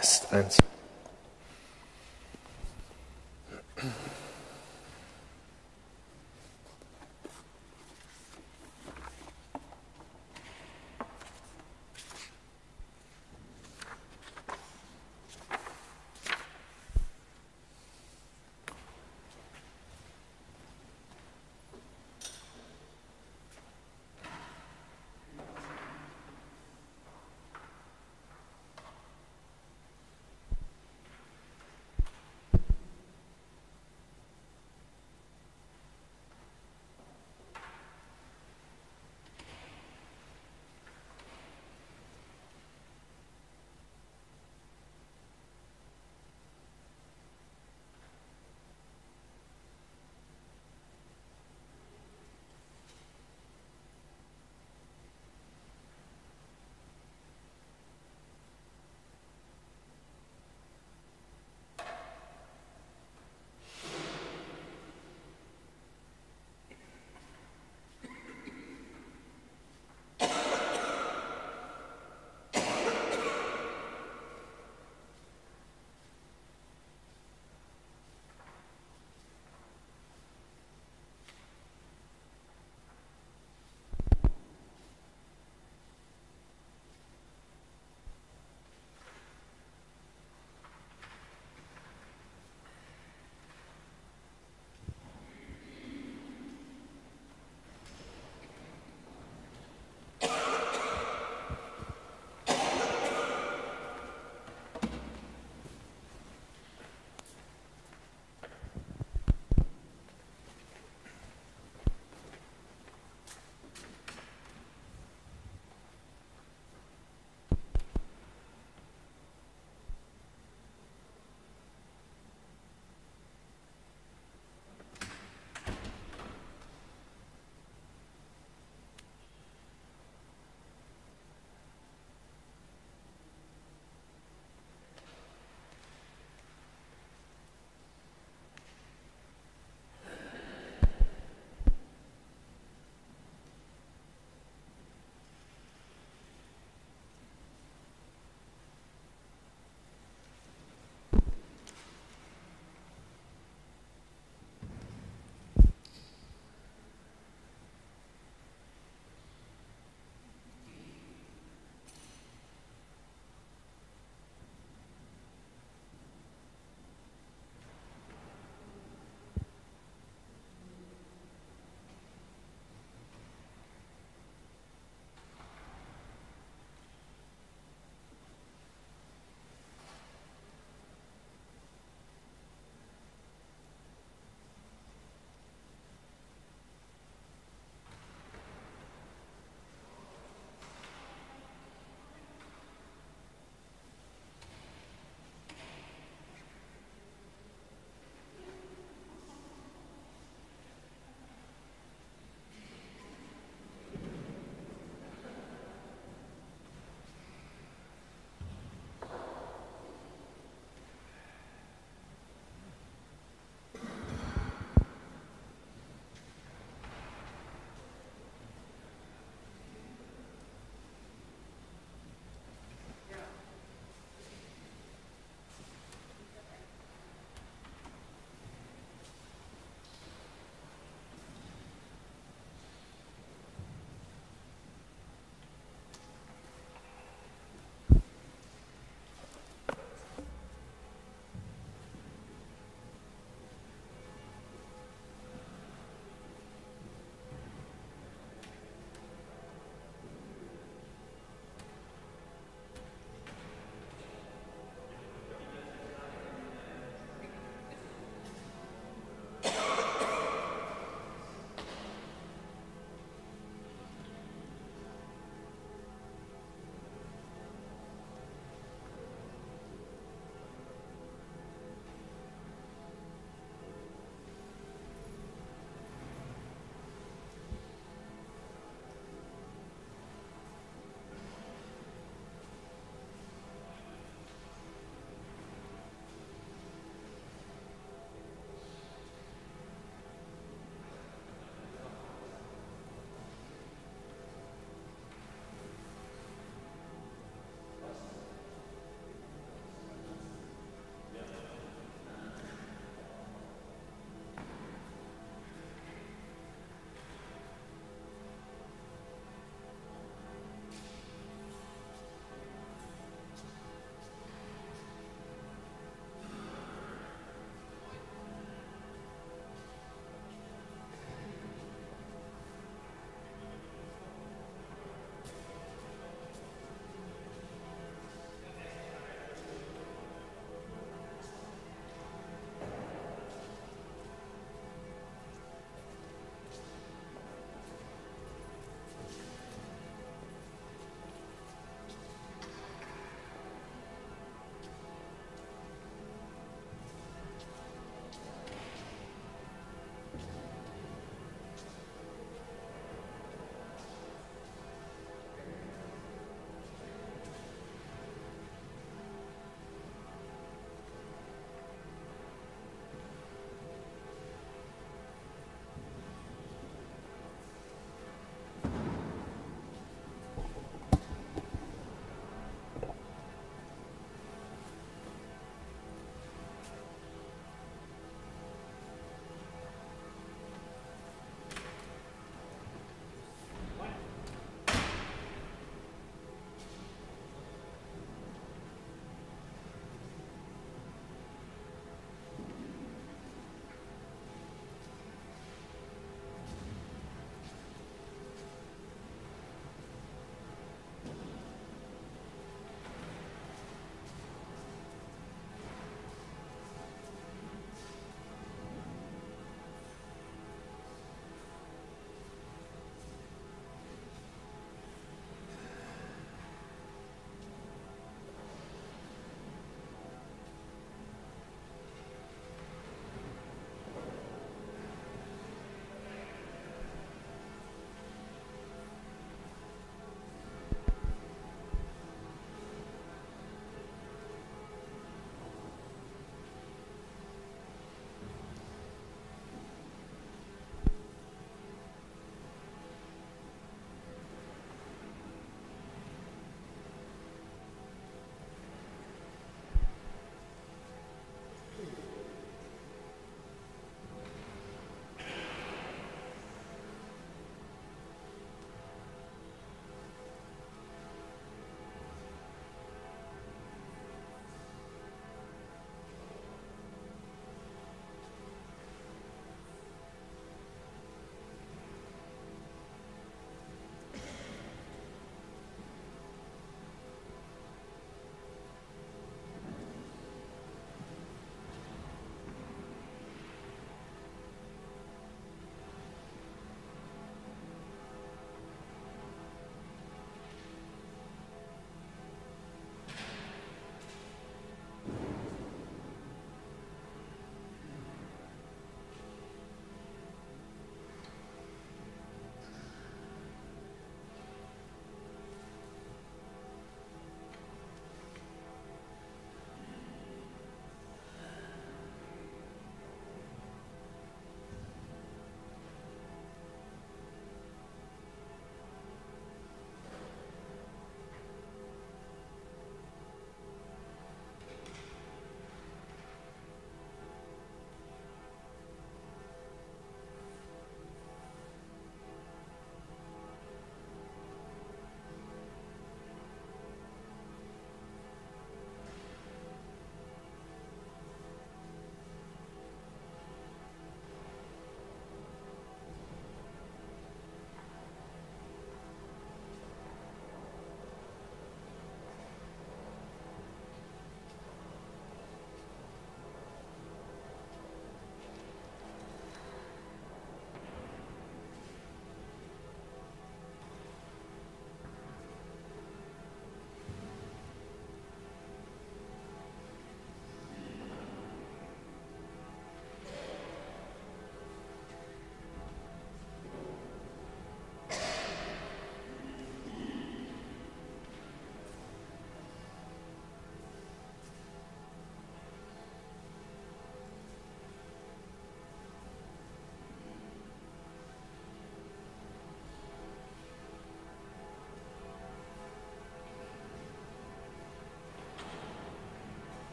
Test 1.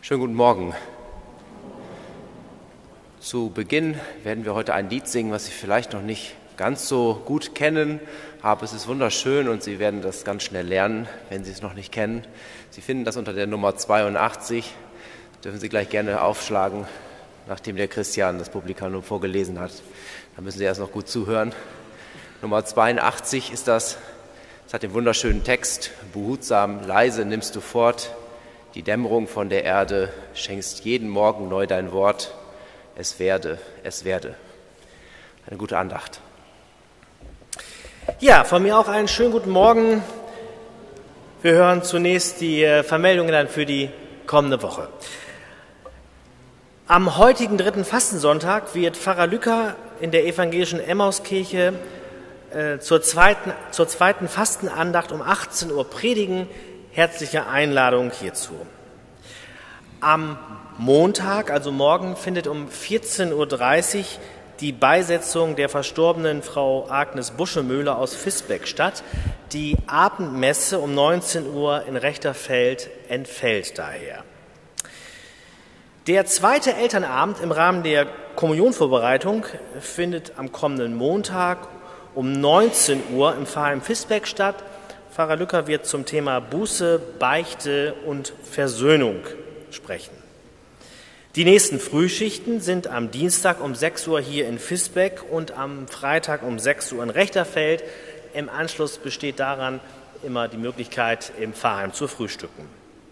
Schönen guten Morgen. Zu Beginn werden wir heute ein Lied singen, was Sie vielleicht noch nicht ganz so gut kennen, aber es ist wunderschön und Sie werden das ganz schnell lernen, wenn Sie es noch nicht kennen. Sie finden das unter der Nummer 82, dürfen Sie gleich gerne aufschlagen, nachdem der Christian das Publikanum vorgelesen hat. Da müssen Sie erst noch gut zuhören. Nummer 82 ist das. Es hat den wunderschönen Text: Behutsam, leise nimmst du fort die Dämmerung von der Erde, schenkst jeden Morgen neu dein Wort. Es werde, es werde. Eine gute Andacht. Ja, von mir auch einen schönen guten Morgen. Wir hören zunächst die Vermeldungen dann für die kommende Woche. Am heutigen dritten Fastensonntag wird Pfarrer Lücker in der evangelischen Emmauskirche zur zweiten Fastenandacht um 18 Uhr predigen. Herzliche Einladung hierzu. Am Montag, also morgen, findet um 14.30 Uhr die Beisetzung der verstorbenen Frau Agnes Buschemöhler aus Visbeck statt. Die Abendmesse um 19 Uhr in Rechterfeld entfällt daher. Der zweite Elternabend im Rahmen der Kommunionvorbereitung findet am kommenden Montag um 19 Uhr im Pfarrheim Visbeck statt. Pfarrer Lücker wird zum Thema Buße, Beichte und Versöhnung sprechen. Die nächsten Frühschichten sind am Dienstag um 6 Uhr hier in Visbeck und am Freitag um 6 Uhr in Rechterfeld. Im Anschluss besteht daran immer die Möglichkeit, im Pfarrheim zu frühstücken.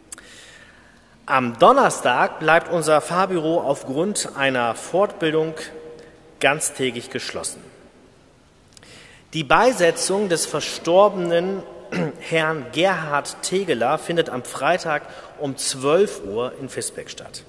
Am Donnerstag bleibt unser Pfarrbüro aufgrund einer Fortbildung ganztägig geschlossen. Die Beisetzung des verstorbenen Herrn Gerhard Tegeler findet am Freitag um 12 Uhr in Visbeck statt.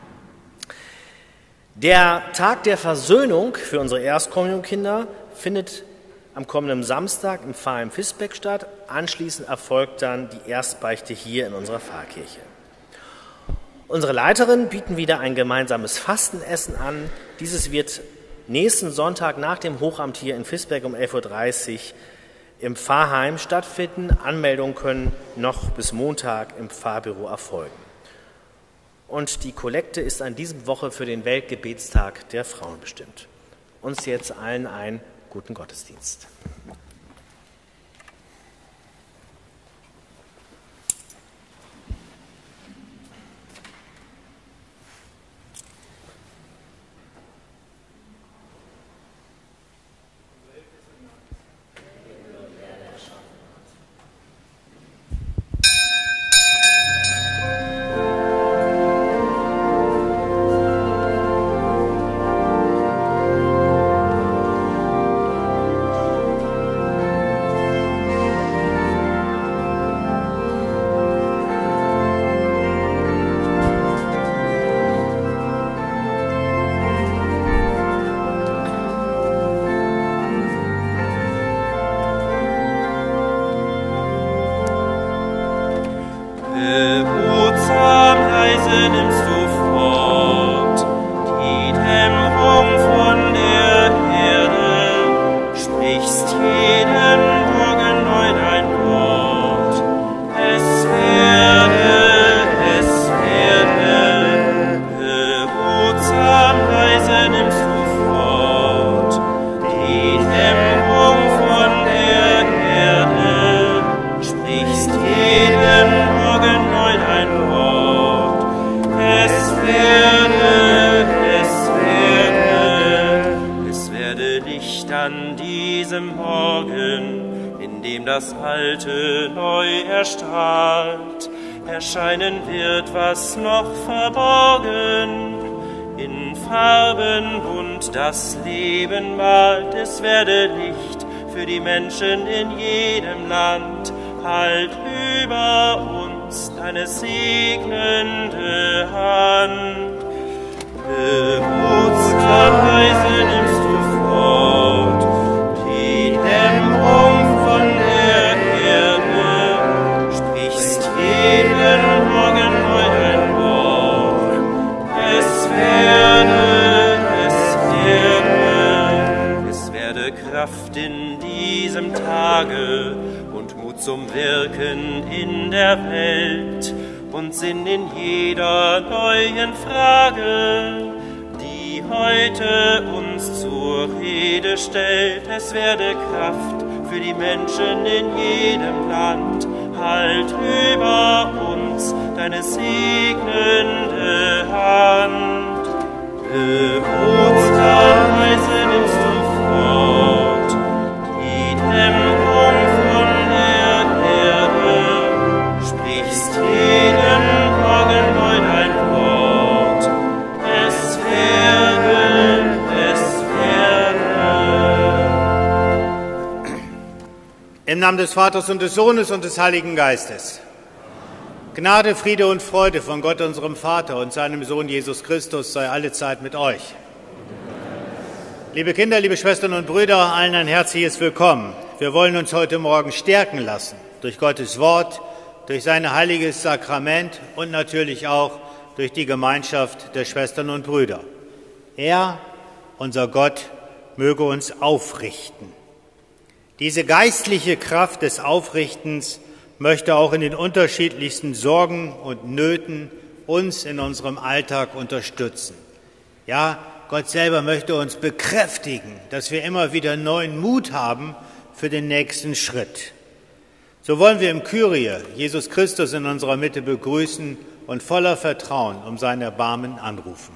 Der Tag der Versöhnung für unsere Erstkommunionkinder findet am kommenden Samstag im Pfarrheim Visbeck statt. Anschließend erfolgt dann die Erstbeichte hier in unserer Pfarrkirche. Unsere Leiterin bieten wieder ein gemeinsames Fastenessen an. Dieses wird nächsten Sonntag nach dem Hochamt hier in Visbeck um 11.30 Uhr im Pfarrheim stattfinden. Anmeldungen können noch bis Montag im Pfarrbüro erfolgen. Und die Kollekte ist an diesem Woche für den Weltgebetstag der Frauen bestimmt. Uns jetzt allen einen guten Gottesdienst. Erscheinen wird, was noch verborgen, in Farben bunt das Leben malt. Es werde Licht für die Menschen in jedem Land. Halt über uns deine segnende Hand. Behutsamweise nimmst du fort die Dämmerung von der Erde, sprichst jeden Morgen neu dein Wort. Es werde Kraft in diesem Tage und Mut zum Wirken in der Welt. und Sinn in jeder neuen Frage, die heute uns zur Rede stellt. Es werde Kraft für die Menschen in jedem Land. Halt über uns deine segnende Hand. Behutsam-weise nimmst du fort die Dämmerung von der Erde, sprichst jeden Morgen neu dein Wort. Es werde. Im Namen des Vaters und des Sohnes und des Heiligen Geistes. Gnade, Friede und Freude von Gott, unserem Vater und seinem Sohn Jesus Christus sei allezeit mit euch. Liebe Kinder, liebe Schwestern und Brüder, allen ein herzliches Willkommen. Wir wollen uns heute Morgen stärken lassen durch Gottes Wort, durch sein heiliges Sakrament und natürlich auch durch die Gemeinschaft der Schwestern und Brüder. Er, unser Gott, möge uns aufrichten. Diese geistliche Kraft des Aufrichtens möchte auch in den unterschiedlichsten Sorgen und Nöten uns in unserem Alltag unterstützen. Ja, Gott selber möchte uns bekräftigen, dass wir immer wieder neuen Mut haben für den nächsten Schritt. So wollen wir im Kyrie Jesus Christus in unserer Mitte begrüßen und voller Vertrauen um sein Erbarmen anrufen.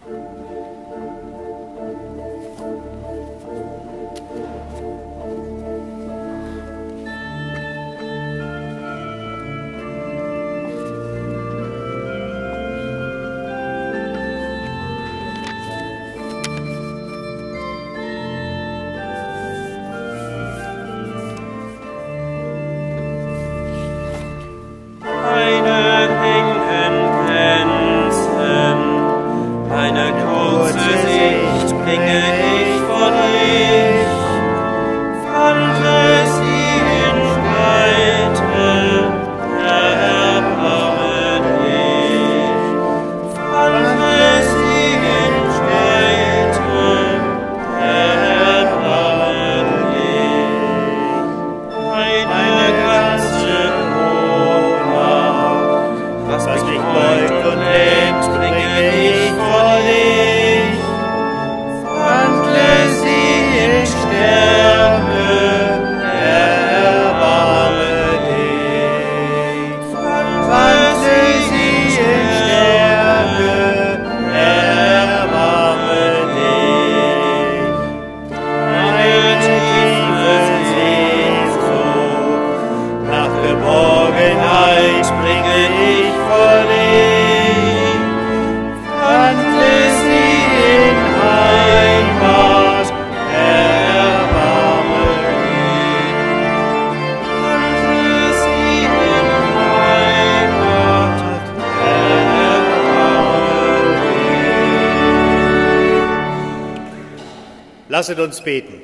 Lasset uns beten.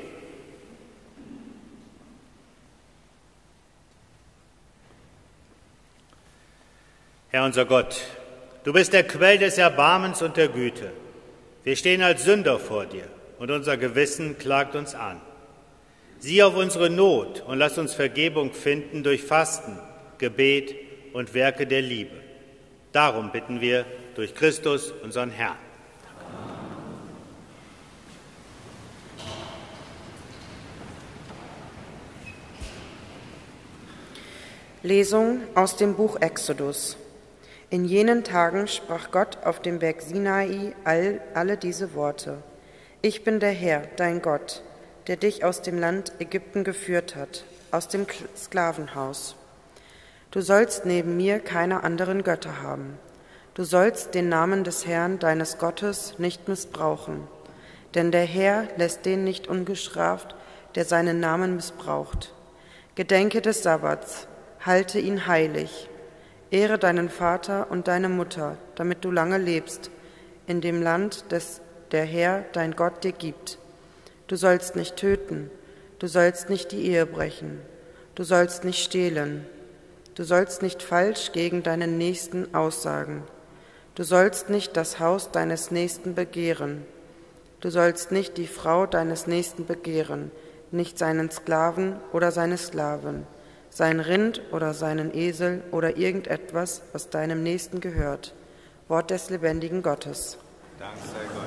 Herr unser Gott, du bist der Quell des Erbarmens und der Güte. Wir stehen als Sünder vor dir und unser Gewissen klagt uns an. Sieh auf unsere Not und lass uns Vergebung finden durch Fasten, Gebet und Werke der Liebe. Darum bitten wir durch Christus, unseren Herrn. Lesung aus dem Buch Exodus. In jenen Tagen sprach Gott auf dem Berg Sinai alle diese Worte. Ich bin der Herr, dein Gott, der dich aus dem Land Ägypten geführt hat, aus dem Sklavenhaus. Du sollst neben mir keine anderen Götter haben. Du sollst den Namen des Herrn, deines Gottes, nicht missbrauchen. Denn der Herr lässt den nicht ungestraft, der seinen Namen missbraucht. Gedenke des Sabbats, halte ihn heilig. Ehre deinen Vater und deine Mutter, damit du lange lebst, in dem Land, das der Herr, dein Gott, dir gibt. Du sollst nicht töten, du sollst nicht die Ehe brechen, du sollst nicht stehlen, du sollst nicht falsch gegen deinen Nächsten aussagen, du sollst nicht das Haus deines Nächsten begehren, du sollst nicht die Frau deines Nächsten begehren, nicht seinen Sklaven oder seine Sklavin, sein Rind oder seinen Esel oder irgendetwas, was deinem Nächsten gehört. Wort des lebendigen Gottes. Dank sei Gott.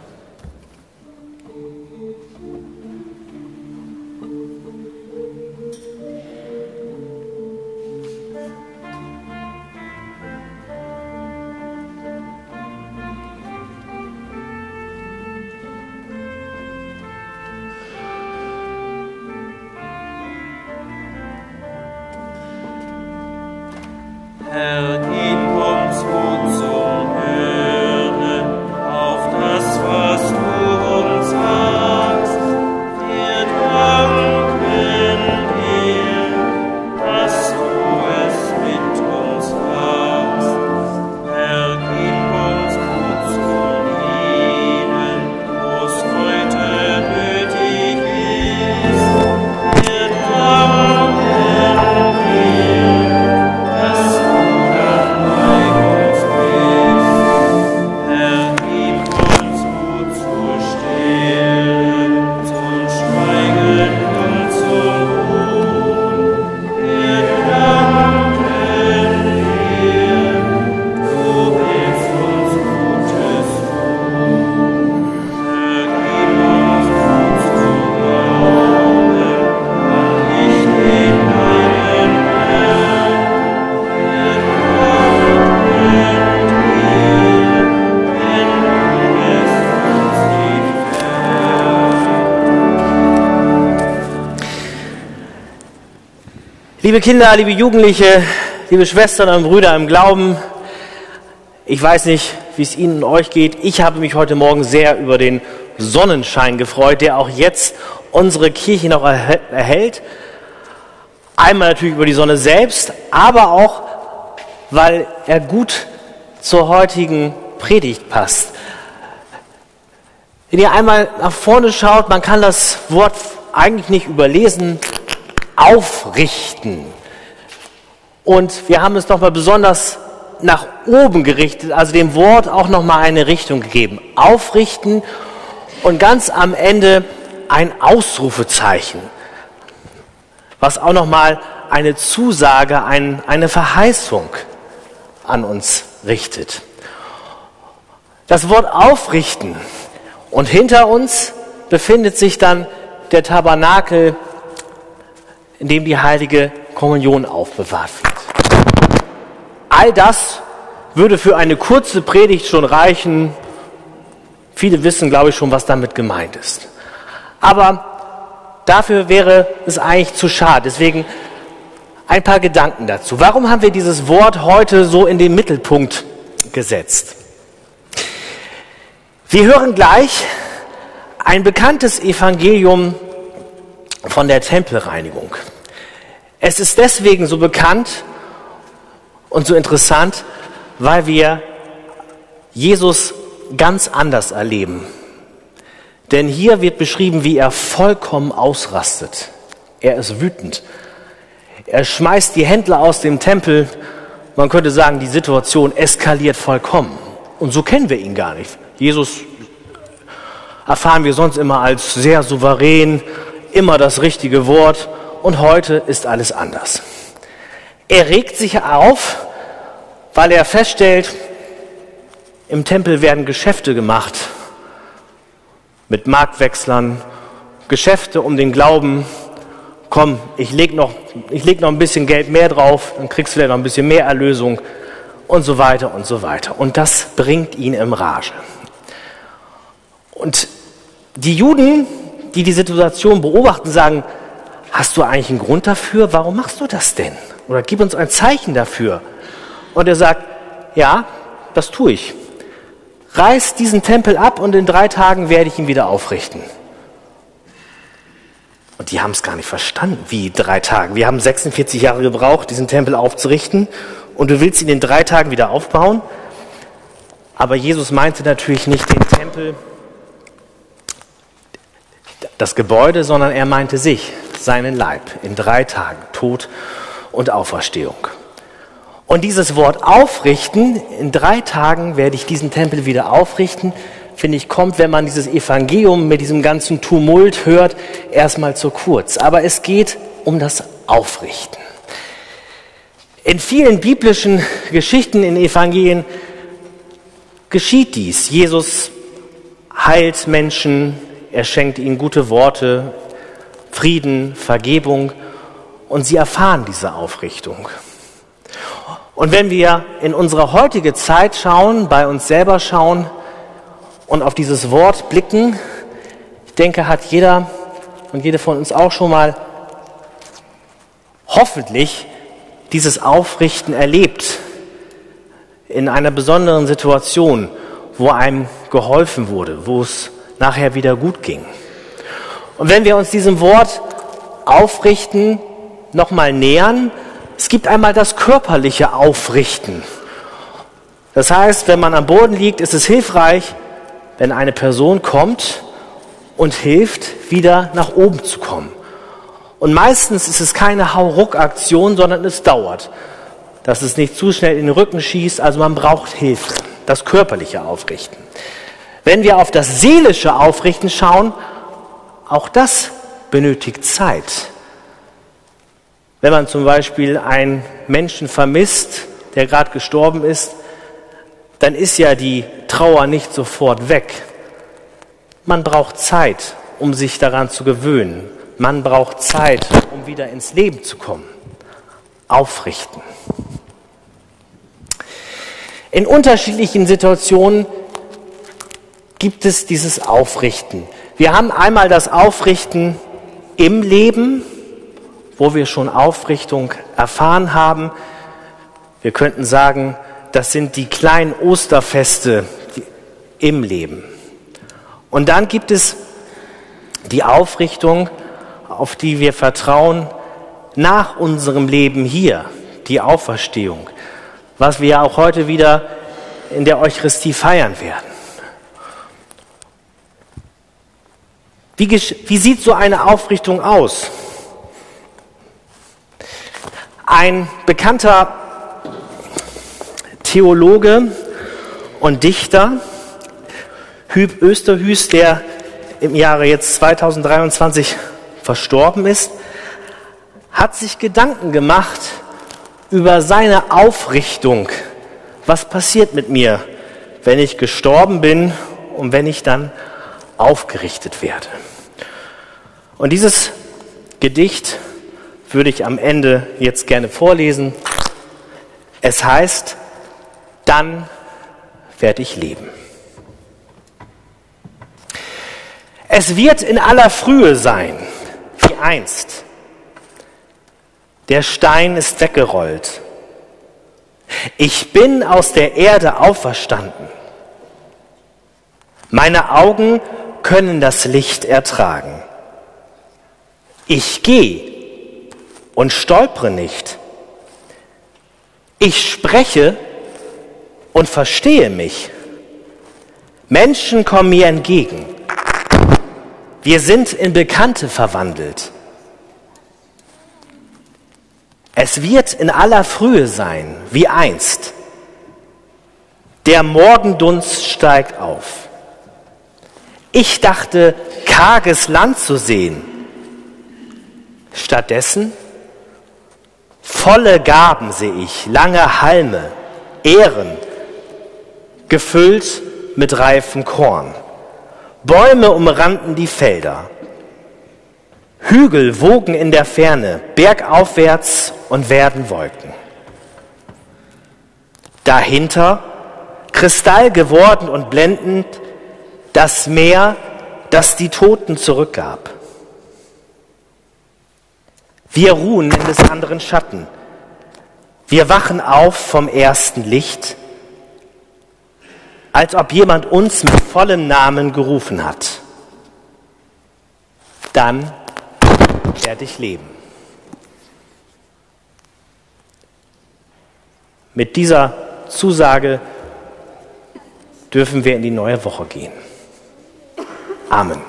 Herr, gib uns Mut zum Hören auf das, was du uns sagst. Wir danken dir, dass du es mit uns machst. Herr, gib uns Mut zum Dienen, wo es heute nötig ist. Wir danken dir, dass du bei uns bist. Herr, gib uns Mut zur Stille, zum Schweigen und zum Ruhen. Wir danken dir, du willst uns Gutes tun. Herr, gib uns Mut zu glauben an dich, den deinen Herrn. Wir danken dir, wenn du es uns nicht Liebe Kinder, liebe Jugendliche, liebe Schwestern und Brüder im Glauben, ich weiß nicht, wie es Ihnen und euch geht. Ich habe mich heute Morgen sehr über den Sonnenschein gefreut, der auch jetzt unsere Kirche noch erhält. Einmal natürlich über die Sonne selbst, aber auch, weil er gut zur heutigen Predigt passt. Wenn ihr einmal nach vorne schaut, man kann das Wort eigentlich nicht überlesen, aufrichten. Und wir haben es nochmal besonders nach oben gerichtet, also dem Wort auch nochmal eine Richtung gegeben. Aufrichten und ganz am Ende ein Ausrufezeichen, was auch nochmal eine Zusage, eine Verheißung an uns richtet. Das Wort aufrichten, und hinter uns befindet sich dann der Tabernakel, in dem die heilige Kommunion aufbewahrt wird. All das würde für eine kurze Predigt schon reichen. Viele wissen, glaube ich, schon, was damit gemeint ist. Aber dafür wäre es eigentlich zu schade. Deswegen ein paar Gedanken dazu. Warum haben wir dieses Wort heute so in den Mittelpunkt gesetzt? Wir hören gleich ein bekanntes Evangelium von der Tempelreinigung. Es ist deswegen so bekannt und so interessant, weil wir Jesus ganz anders erleben. Denn hier wird beschrieben, wie er vollkommen ausrastet. Er ist wütend. Er schmeißt die Händler aus dem Tempel. Man könnte sagen, die Situation eskaliert vollkommen. Und so kennen wir ihn gar nicht. Jesus erfahren wir sonst immer als sehr souverän, immer das richtige Wort. Und heute ist alles anders. Er regt sich auf, weil er feststellt, im Tempel werden Geschäfte gemacht mit Marktwechslern, Geschäfte um den Glauben. Komm, ich leg noch ein bisschen Geld mehr drauf, dann kriegst du vielleicht noch ein bisschen mehr Erlösung und so weiter und so weiter. Und das bringt ihn in Rage. Und die Juden, die die Situation beobachten, sagen, hast du eigentlich einen Grund dafür? Warum machst du das denn? Oder gib uns ein Zeichen dafür. Und er sagt, ja, das tue ich. Reiß diesen Tempel ab und in 3 Tagen werde ich ihn wieder aufrichten. Und die haben es gar nicht verstanden, wie 3 Tagen. Wir haben 46 Jahre gebraucht, diesen Tempel aufzurichten. Und du willst ihn in 3 Tagen wieder aufbauen? Aber Jesus meinte natürlich nicht den Tempel, das Gebäude, sondern er meinte sich, seinen Leib, in 3 Tagen, Tod und Auferstehung. Und dieses Wort aufrichten, in 3 Tagen werde ich diesen Tempel wieder aufrichten, finde ich, kommt, wenn man dieses Evangelium mit diesem ganzen Tumult hört, erstmal zu kurz. Aber es geht um das Aufrichten. In vielen biblischen Geschichten in Evangelien geschieht dies. Jesus heilt Menschen, er schenkt ihnen gute Worte, Frieden, Vergebung und sie erfahren diese Aufrichtung. Und wenn wir in unsere heutige Zeit schauen, bei uns selber schauen und auf dieses Wort blicken, ich denke, hat jeder und jede von uns auch schon mal hoffentlich dieses Aufrichten erlebt in einer besonderen Situation, wo einem geholfen wurde, wo es nachher wieder gut ging. Und wenn wir uns diesem Wort Aufrichten nochmal nähern, es gibt einmal das körperliche Aufrichten. Das heißt, wenn man am Boden liegt, ist es hilfreich, wenn eine Person kommt und hilft, wieder nach oben zu kommen. Und meistens ist es keine Hauruck-Aktion, sondern es dauert, dass es nicht zu schnell in den Rücken schießt. Also man braucht Hilfe, das körperliche Aufrichten. Wenn wir auf das seelische Aufrichten schauen, auch das benötigt Zeit. Wenn man zum Beispiel einen Menschen vermisst, der gerade gestorben ist, dann ist ja die Trauer nicht sofort weg. Man braucht Zeit, um sich daran zu gewöhnen. Man braucht Zeit, um wieder ins Leben zu kommen. Aufrichten. In unterschiedlichen Situationen gibt es dieses Aufrichten. Wir haben einmal das Aufrichten im Leben, wo wir schon Aufrichtung erfahren haben. Wir könnten sagen, das sind die kleinen Osterfeste im Leben. Und dann gibt es die Aufrichtung, auf die wir vertrauen, nach unserem Leben hier, die Auferstehung, was wir auch heute wieder in der Eucharistie feiern werden. Wie sieht so eine Aufrichtung aus? Ein bekannter Theologe und Dichter, Huub Oosterhuus, der im Jahre jetzt 2023 verstorben ist, hat sich Gedanken gemacht über seine Aufrichtung. Was passiert mit mir, wenn ich gestorben bin und wenn ich dann aufgerichtet werde? Und dieses Gedicht würde ich am Ende jetzt gerne vorlesen. Es heißt, dann werde ich leben. Es wird in aller Frühe sein, wie einst. Der Stein ist weggerollt. Ich bin aus der Erde auferstanden. Meine Augen können das Licht ertragen. Ich gehe und stolpere nicht. Ich spreche und verstehe mich. Menschen kommen mir entgegen. Wir sind in Bekannte verwandelt. Es wird in aller Frühe sein, wie einst. Der Morgendunst steigt auf. Ich dachte, karges Land zu sehen. Stattdessen volle Gaben sehe ich, lange Halme, Ähren, gefüllt mit reifem Korn. Bäume umrannten die Felder. Hügel wogen in der Ferne, bergaufwärts und werden Wolken. Dahinter, Kristall geworden und blendend, das Meer, das die Toten zurückgab. Wir ruhen in des anderen Schatten. Wir wachen auf vom ersten Licht, als ob jemand uns mit vollem Namen gerufen hat. Dann werde ich leben. Mit dieser Zusage dürfen wir in die neue Woche gehen. Amen.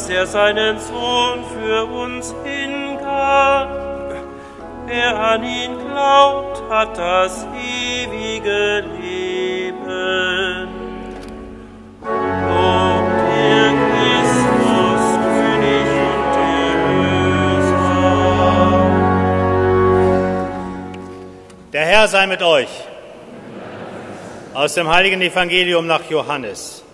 dass er seinen Sohn für uns hingab. Wer an ihn glaubt, hat das ewige Leben. Lob dir, Christus, König und Erlöser. Der Herr sei mit euch. Aus dem heiligen Evangelium nach Johannes.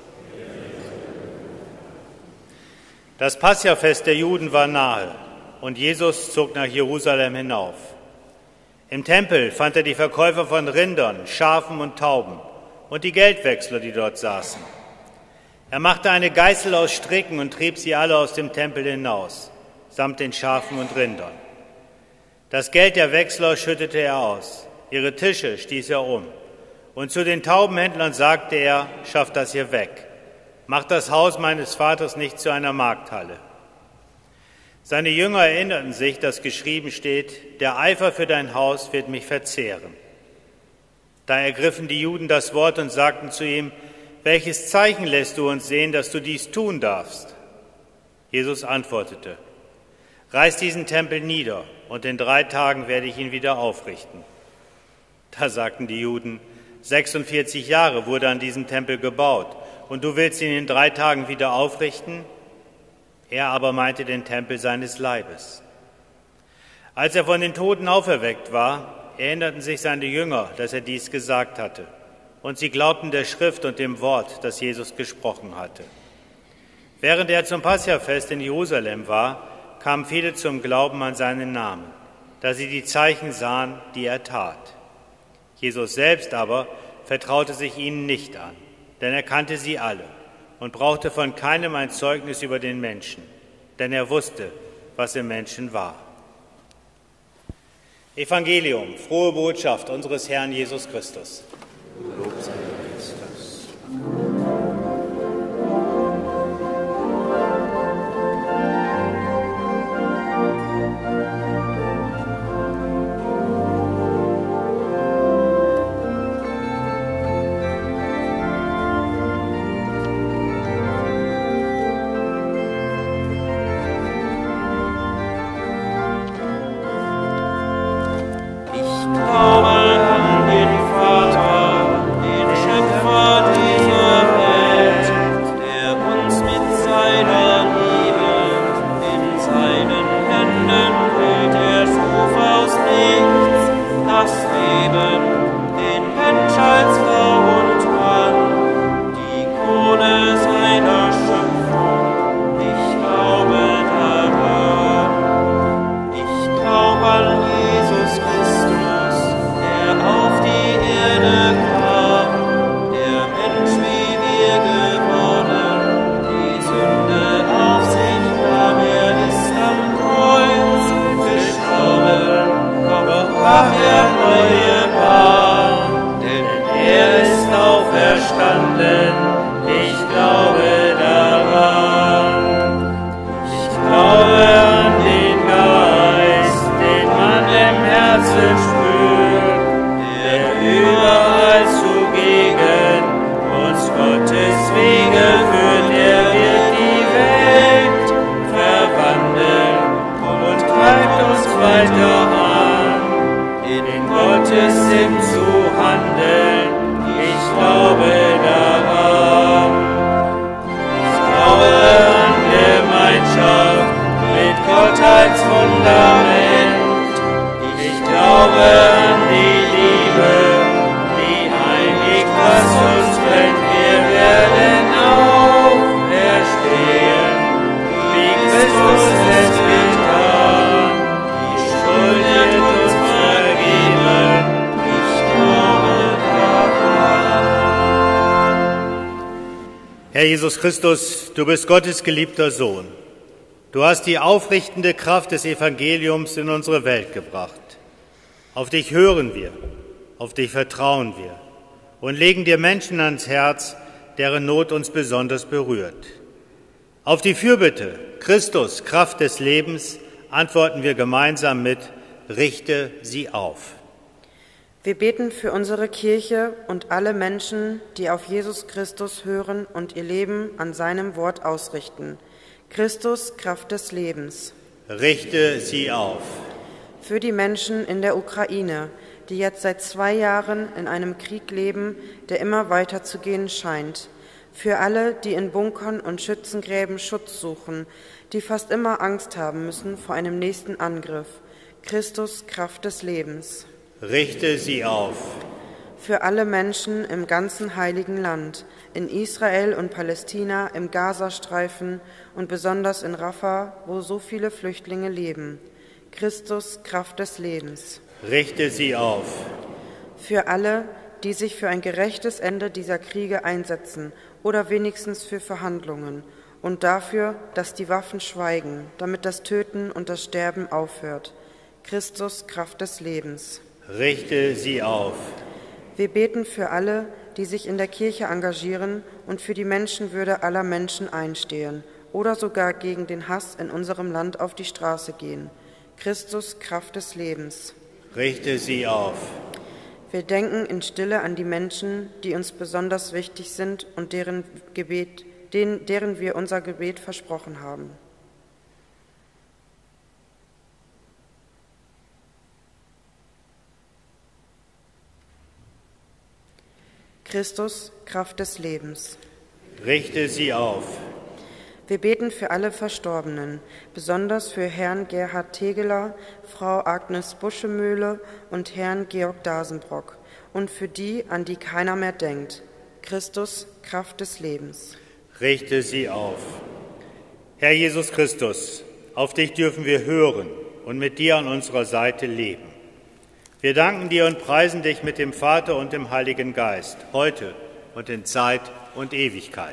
Das Passiafest der Juden war nahe und Jesus zog nach Jerusalem hinauf. Im Tempel fand er die Verkäufer von Rindern, Schafen und Tauben und die Geldwechsler, die dort saßen. Er machte eine Geißel aus Stricken und trieb sie alle aus dem Tempel hinaus, samt den Schafen und Rindern. Das Geld der Wechsler schüttete er aus, ihre Tische stieß er um. Und zu den Taubenhändlern sagte er, schafft das hier weg. Macht das Haus meines Vaters nicht zu einer Markthalle. Seine Jünger erinnerten sich, dass geschrieben steht, der Eifer für dein Haus wird mich verzehren. Da ergriffen die Juden das Wort und sagten zu ihm, welches Zeichen lässt du uns sehen, dass du dies tun darfst? Jesus antwortete, reiß diesen Tempel nieder und in 3 Tagen werde ich ihn wieder aufrichten. Da sagten die Juden, 46 Jahre wurde an diesem Tempel gebaut und du willst ihn in 3 Tagen wieder aufrichten? Er aber meinte den Tempel seines Leibes. Als er von den Toten auferweckt war, erinnerten sich seine Jünger, dass er dies gesagt hatte. Und sie glaubten der Schrift und dem Wort, das Jesus gesprochen hatte. Während er zum Passiafest in Jerusalem war, kamen viele zum Glauben an seinen Namen, da sie die Zeichen sahen, die er tat. Jesus selbst aber vertraute sich ihnen nicht an, denn er kannte sie alle und brauchte von keinem ein Zeugnis über den Menschen, denn er wusste, was im Menschen war. Evangelium, frohe Botschaft unseres Herrn Jesus Christus. Lob sei Christus. Herr Jesus Christus, du bist Gottes geliebter Sohn. Du hast die aufrichtende Kraft des Evangeliums in unsere Welt gebracht. Auf dich hören wir, auf dich vertrauen wir und legen dir Menschen ans Herz, deren Not uns besonders berührt. Auf die Fürbitte, Christus, Kraft des Lebens, antworten wir gemeinsam mit, richte sie auf. Wir beten für unsere Kirche und alle Menschen, die auf Jesus Christus hören und ihr Leben an seinem Wort ausrichten. Christus, Kraft des Lebens. Richte sie auf. Für die Menschen in der Ukraine, die jetzt seit 2 Jahren in einem Krieg leben, der immer weiter zu gehen scheint. Für alle, die in Bunkern und Schützengräben Schutz suchen, die fast immer Angst haben müssen vor einem nächsten Angriff. Christus, Kraft des Lebens. Richte sie auf. Für alle Menschen im ganzen Heiligen Land, in Israel und Palästina, im Gazastreifen und besonders in Rafah, wo so viele Flüchtlinge leben. Christus, Kraft des Lebens. Richte sie auf. Für alle, die sich für ein gerechtes Ende dieser Kriege einsetzen oder wenigstens für Verhandlungen und dafür, dass die Waffen schweigen, damit das Töten und das Sterben aufhört. Christus, Kraft des Lebens. Richte sie auf. Wir beten für alle, die sich in der Kirche engagieren und für die Menschenwürde aller Menschen einstehen oder sogar gegen den Hass in unserem Land auf die Straße gehen. Christus, Kraft des Lebens. Richte sie auf. Wir denken in Stille an die Menschen, die uns besonders wichtig sind und deren wir unser Gebet versprochen haben. Christus, Kraft des Lebens. Richte sie auf. Wir beten für alle Verstorbenen, besonders für Herrn Gerhard Tegeler, Frau Agnes Buschemöhle und Herrn Georg Dasenbrock und für die, an die keiner mehr denkt. Christus, Kraft des Lebens. Richte sie auf. Herr Jesus Christus, auf dich dürfen wir hören und mit dir an unserer Seite leben. Wir danken dir und preisen dich mit dem Vater und dem Heiligen Geist, heute und in Zeit und Ewigkeit.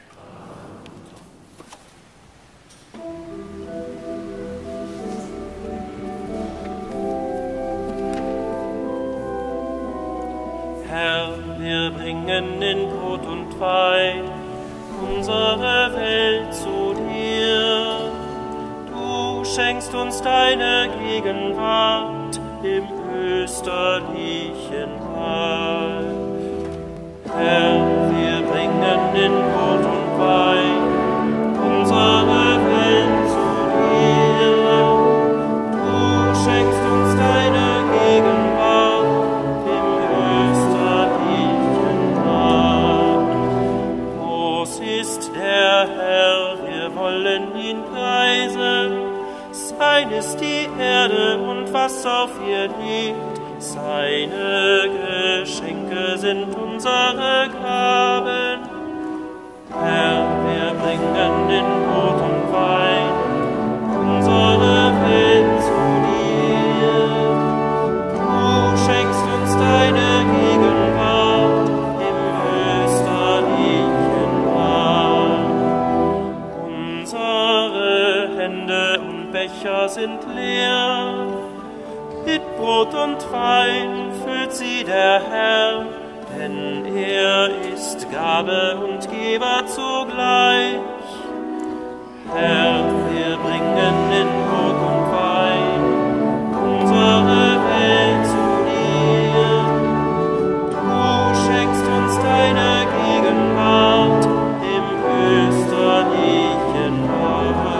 Herr, wir bringen in Brot und Wein unsere Welt zu dir. Du schenkst uns deine Gegenwart im österlichen Heil. Herr, wir bringen in Brot und Wein unsere Welt zu dir. Du schenkst uns deine Gegenwart im österlichen Heil. Groß ist der Herr, wir wollen ihn preisen. Sein ist die Erde und was auf ihr liegt. Seine Geschenke sind unsere Gaben. Herr, wir bringen in Brot und Wein unsere Welt zu dir. Du schenkst uns deine Gegenwart im österlichen Heil. Unsere Hände und Becher sind leer. Mit Brot und Wein füllt sie der Herr, denn er ist Gabe und Geber zugleich. Herr, wir bringen in Brot und Wein unsere Welt zu dir. Du schenkst uns deine Gegenwart im österlichen Heil.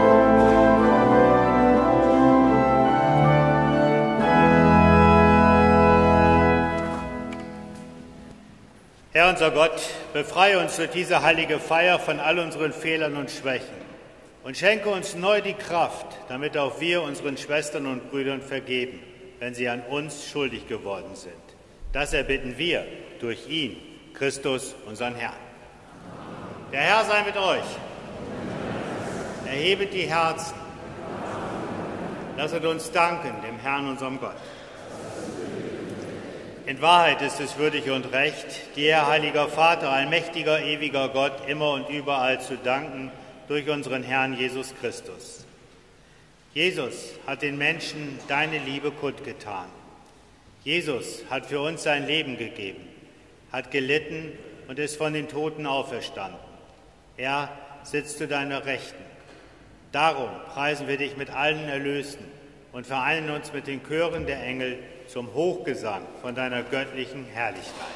Herr unser Gott, befreie uns durch diese heilige Feier von all unseren Fehlern und Schwächen und schenke uns neu die Kraft, damit auch wir unseren Schwestern und Brüdern vergeben, wenn sie an uns schuldig geworden sind. Das erbitten wir durch ihn, Christus, unseren Herrn. Der Herr sei mit euch. Erhebet die Herzen. Lasset uns danken dem Herrn, unserem Gott. In Wahrheit ist es würdig und recht, dir, heiliger Vater, allmächtiger, ewiger Gott, immer und überall zu danken durch unseren Herrn Jesus Christus. Jesus hat den Menschen deine Liebe kundgetan. Jesus hat für uns sein Leben gegeben, hat gelitten und ist von den Toten auferstanden. Er sitzt zu deiner Rechten. Darum preisen wir dich mit allen Erlösten und vereinen uns mit den Chören der Engel zum Hochgesang von deiner göttlichen Herrlichkeit.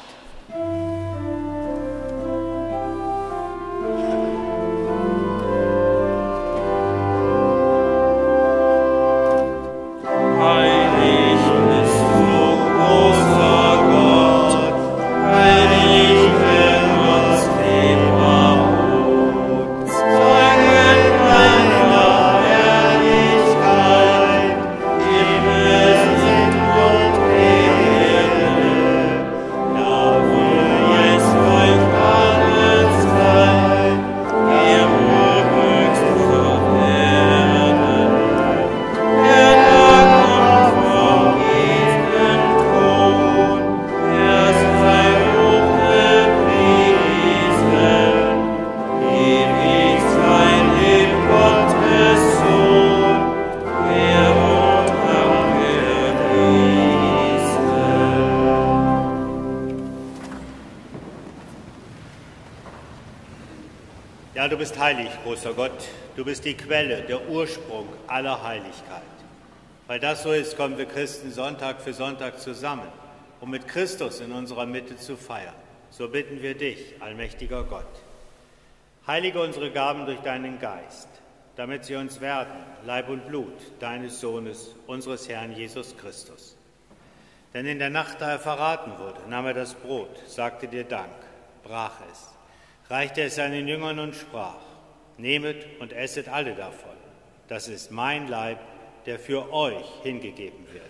Ja, du bist heilig, großer Gott. Du bist die Quelle, der Ursprung aller Heiligkeit. Weil das so ist, kommen wir Christen Sonntag für Sonntag zusammen, um mit Christus in unserer Mitte zu feiern. So bitten wir dich, allmächtiger Gott. Heilige unsere Gaben durch deinen Geist, damit sie uns werden, Leib und Blut deines Sohnes, unseres Herrn Jesus Christus. Denn in der Nacht, da er verraten wurde, nahm er das Brot, sagte dir Dank, brach es, reichte es seinen Jüngern und sprach: Nehmet und esset alle davon. Das ist mein Leib, der für euch hingegeben wird.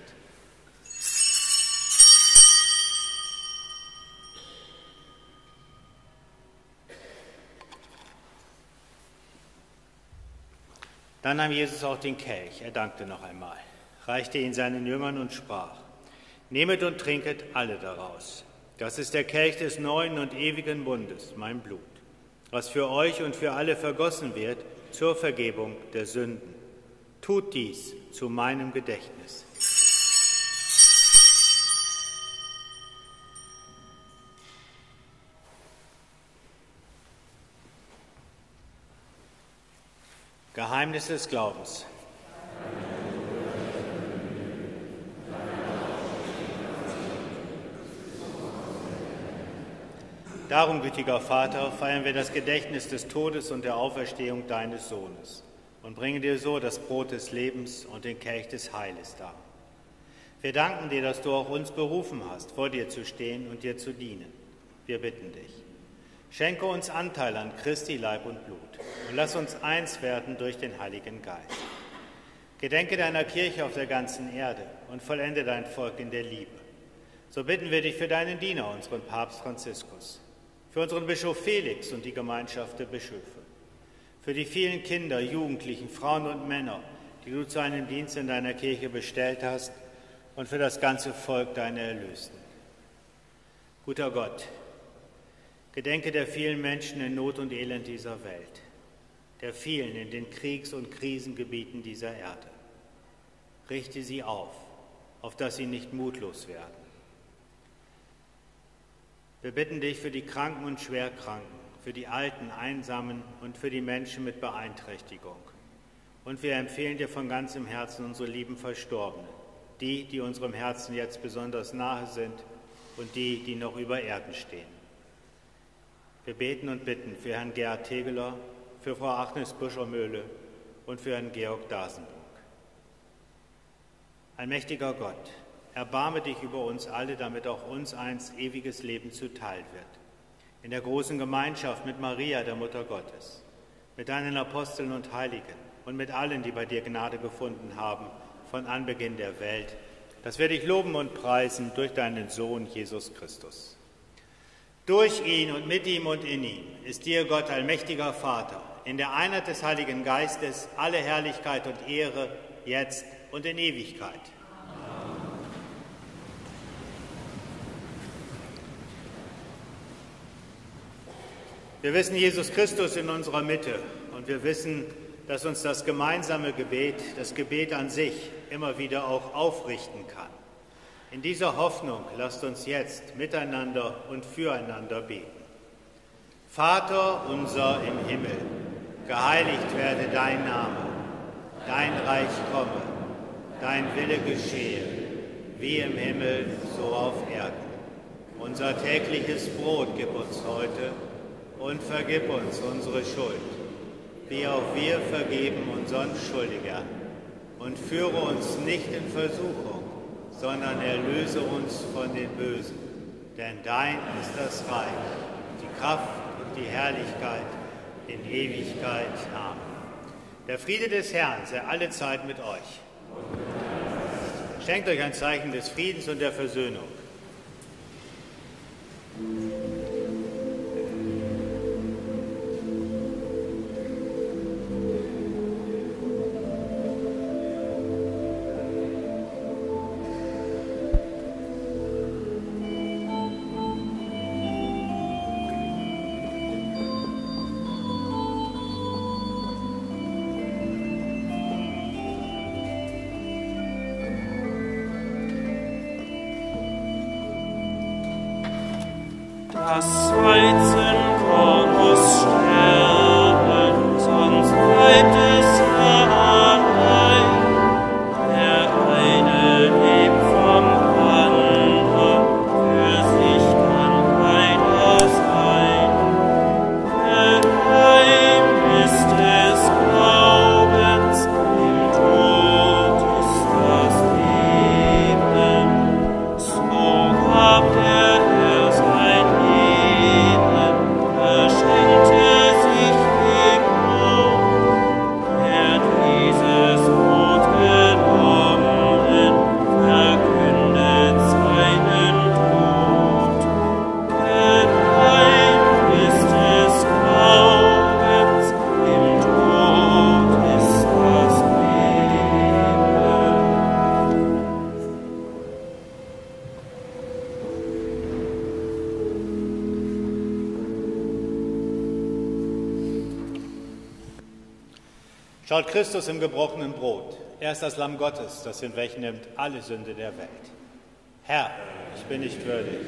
Dann nahm Jesus auch den Kelch, er dankte noch einmal, reichte ihn seinen Jüngern und sprach: Nehmet und trinket alle daraus. Das ist der Kelch des neuen und ewigen Bundes, mein Blut, was für euch und für alle vergossen wird zur Vergebung der Sünden. Tut dies zu meinem Gedächtnis. Geheimnis des Glaubens. Darum, gütiger Vater, feiern wir das Gedächtnis des Todes und der Auferstehung deines Sohnes und bringen dir so das Brot des Lebens und den Kelch des Heiles dar. Wir danken dir, dass du auch uns berufen hast, vor dir zu stehen und dir zu dienen. Wir bitten dich. Schenke uns Anteil an Christi Leib und Blut und lass uns eins werden durch den Heiligen Geist. Gedenke deiner Kirche auf der ganzen Erde und vollende dein Volk in der Liebe. So bitten wir dich für deinen Diener, unseren Papst Franziskus, für unseren Bischof Felix und die Gemeinschaft der Bischöfe, für die vielen Kinder, Jugendlichen, Frauen und Männer, die du zu einem Dienst in deiner Kirche bestellt hast, und für das ganze Volk deiner Erlösten. Guter Gott, gedenke der vielen Menschen in Not und Elend dieser Welt, der vielen in den Kriegs- und Krisengebieten dieser Erde. Richte sie auf dass sie nicht mutlos werden. Wir bitten dich für die Kranken und Schwerkranken, für die Alten, Einsamen und für die Menschen mit Beeinträchtigung. Und wir empfehlen dir von ganzem Herzen unsere lieben Verstorbenen, die unserem Herzen jetzt besonders nahe sind und die noch über Erden stehen. Wir beten und bitten für Herrn Gerhard Tegeler, für Frau Agnes Buscher-Möhle und für Herrn Georg Dasenburg. Allmächtiger Gott, erbarme dich über uns alle, damit auch uns einst ewiges Leben zuteil wird. In der großen Gemeinschaft mit Maria, der Mutter Gottes, mit deinen Aposteln und Heiligen und mit allen, die bei dir Gnade gefunden haben, von Anbeginn der Welt, dass wir dich loben und preisen durch deinen Sohn Jesus Christus. Durch ihn und mit ihm und in ihm ist dir, Gott, allmächtiger Vater, in der Einheit des Heiligen Geistes alle Herrlichkeit und Ehre, jetzt und in Ewigkeit. Wir wissen Jesus Christus in unserer Mitte und wir wissen, dass uns das gemeinsame Gebet, das Gebet an sich, immer wieder auch aufrichten kann. In dieser Hoffnung lasst uns jetzt miteinander und füreinander beten. Vater unser im Himmel, geheiligt werde dein Name, dein Reich komme, dein Wille geschehe, wie im Himmel, so auf Erden. Unser tägliches Brot gib uns heute und vergib uns unsere Schuld, wie auch wir vergeben unseren Schuldigern. Und führe uns nicht in Versuchung, sondern erlöse uns von den Bösen. Denn dein ist das Reich, die Kraft und die Herrlichkeit in Ewigkeit. Amen. Der Friede des Herrn sei alle Zeit mit euch. Schenkt euch ein Zeichen des Friedens und der Versöhnung. Das Weizenkorn muss sterben. Schaut Christus im gebrochenen Brot. Er ist das Lamm Gottes, das hinwegnimmt alle Sünde der Welt. Herr, ich bin nicht würdig.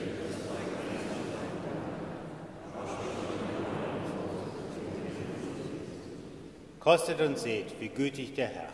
Kostet und seht, wie gütig der Herr.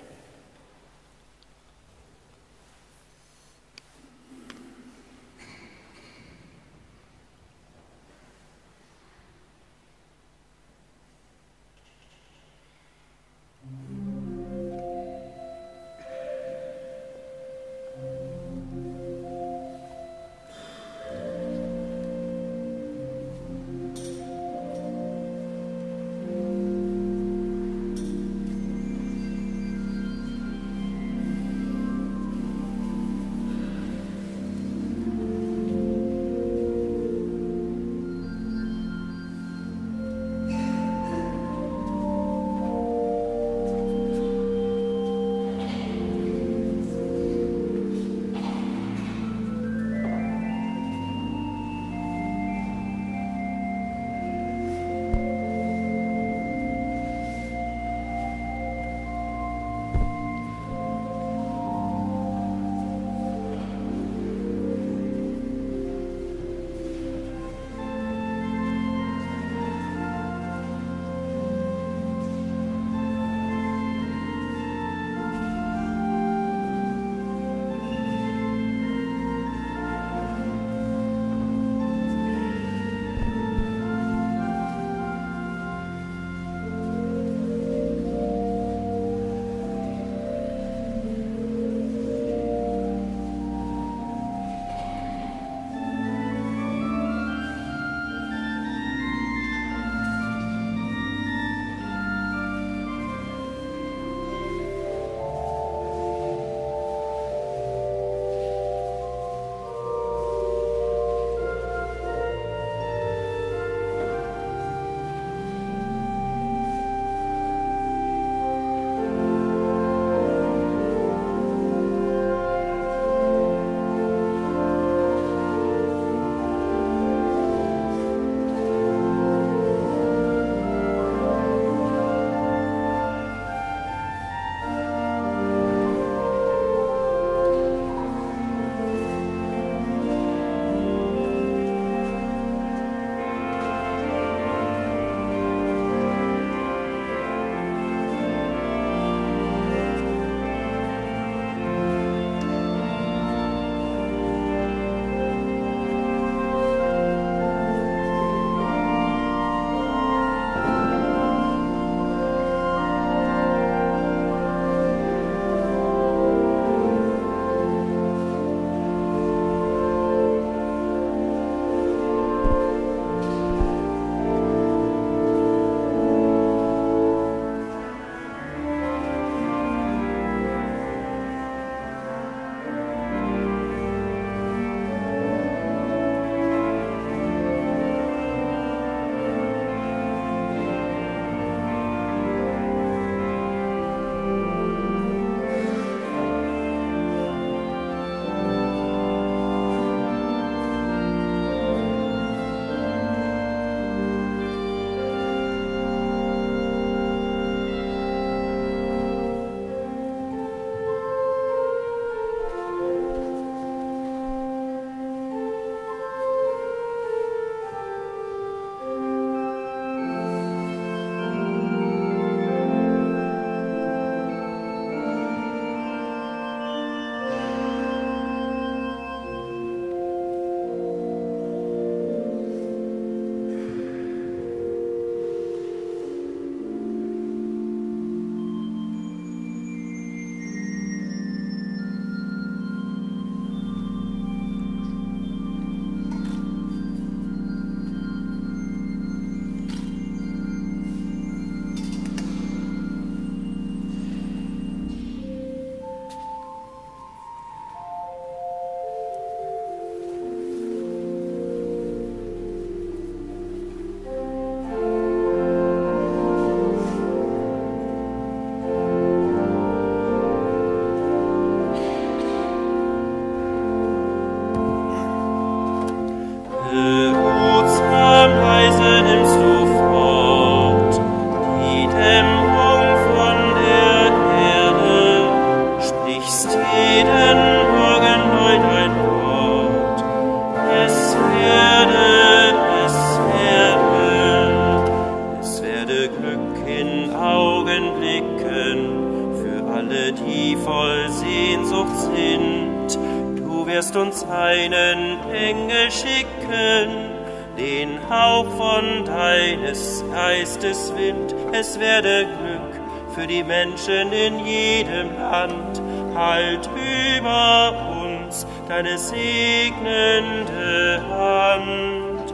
Du wirst uns einen Engel schicken, den Hauch von deines Geistes Wind. Es werde Glück für die Menschen in jedem Land. Halt über uns deine segnende Hand.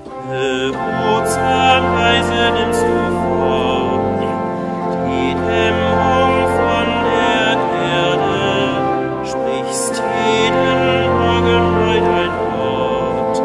Behutsamweise nimmst du fort die Dämmung von der Erde, sprichst jeden Morgen neu dein Wort.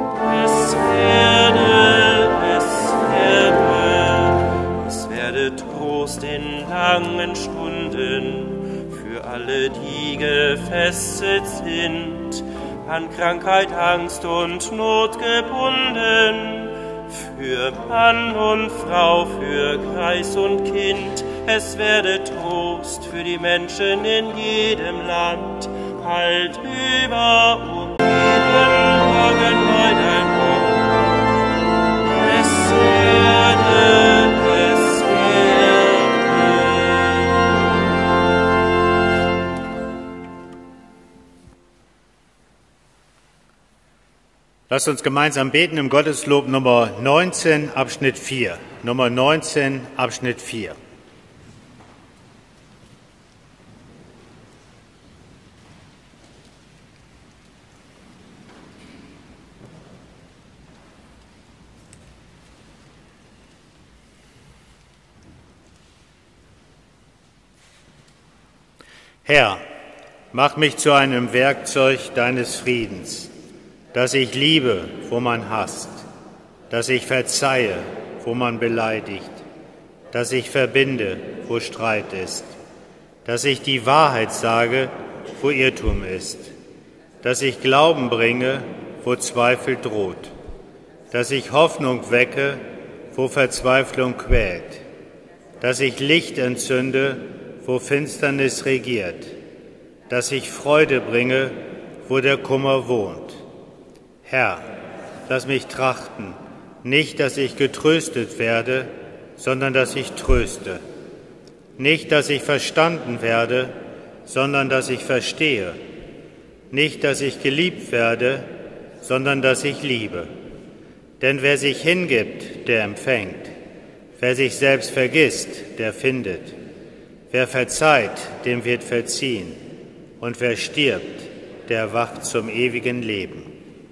Es werde Trost in langen Stunden für alle, die gefesselt sind, an Krankheit, Angst und Not gebunden, für Mann und Frau, für Greis und Kind. Es werde Trost für die Menschen in jedem Land. Halt über uns jeden Morgen neu dein Wort. Es werde. Lasst uns gemeinsam beten im Gotteslob Nummer 19, Abschnitt 4. Nummer 19, Abschnitt 4. Herr, mach mich zu einem Werkzeug deines Friedens, dass ich liebe, wo man hasst, dass ich verzeihe, wo man beleidigt, dass ich verbinde, wo Streit ist, dass ich die Wahrheit sage, wo Irrtum ist, dass ich Glauben bringe, wo Zweifel droht, dass ich Hoffnung wecke, wo Verzweiflung quält, dass ich Licht entzünde, wo Finsternis regiert, dass ich Freude bringe, wo der Kummer wohnt. Herr, lass mich trachten, nicht, dass ich getröstet werde, sondern dass ich tröste. Nicht, dass ich verstanden werde, sondern dass ich verstehe. Nicht, dass ich geliebt werde, sondern dass ich liebe. Denn wer sich hingibt, der empfängt. Wer sich selbst vergisst, der findet. Wer verzeiht, dem wird verziehen. Und wer stirbt, der erwacht zum ewigen Leben.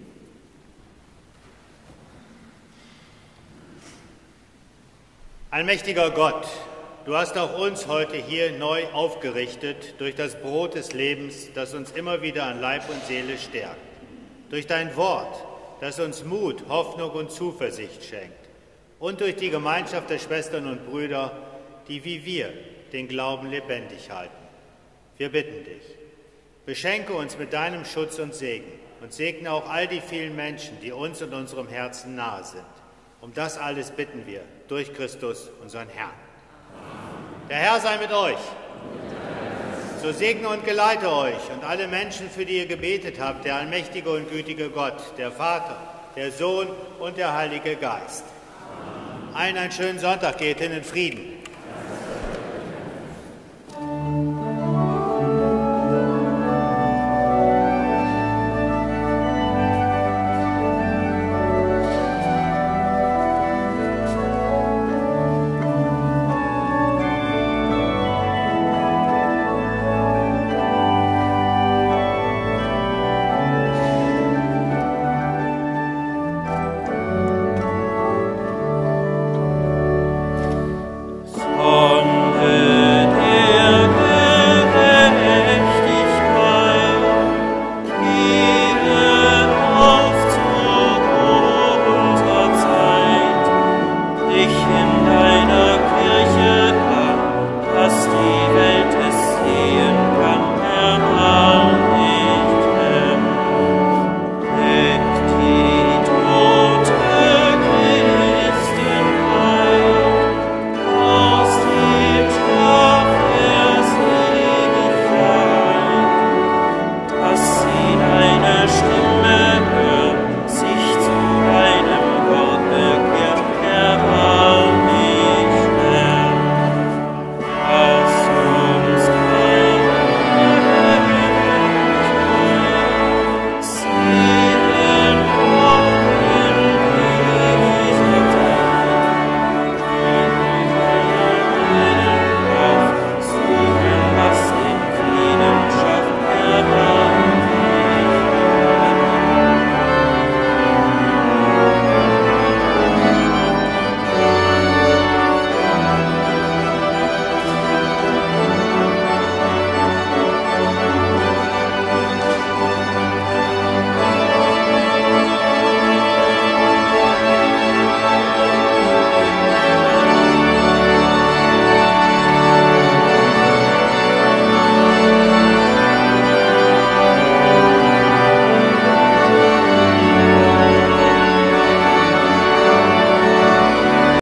Allmächtiger Gott, du hast auch uns heute hier neu aufgerichtet durch das Brot des Lebens, das uns immer wieder an Leib und Seele stärkt. Durch dein Wort, das uns Mut, Hoffnung und Zuversicht schenkt. Und durch die Gemeinschaft der Schwestern und Brüder, die wie wir den Glauben lebendig halten. Wir bitten dich, beschenke uns mit deinem Schutz und Segen und segne auch all die vielen Menschen, die uns und unserem Herzen nahe sind. Um das alles bitten wir durch Christus, unseren Herrn. Der Herr sei mit euch. So segne und geleite euch und alle Menschen, für die ihr gebetet habt, der allmächtige und gütige Gott, der Vater, der Sohn und der Heilige Geist. Allen einen schönen Sonntag, geht hin in Frieden.